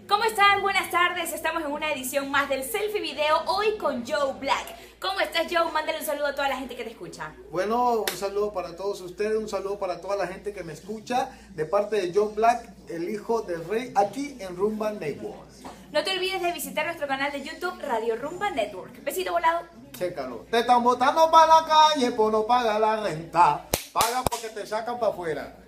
¿Cómo están? Buenas tardes, estamos en una edición más del Selfie Video, hoy con Joe Black. ¿Cómo estás, Joe? Mándale un saludo a toda la gente que te escucha. Bueno, un saludo para todos ustedes, un saludo para toda la gente que me escucha, de parte de Joe Black, el hijo del rey, aquí en Rumba Network. No te olvides de visitar nuestro canal de YouTube, Radio Rumba Network. Besito volado. Chécalo. Te están botando para la calle por no pagar la renta. Paga porque te sacan para afuera.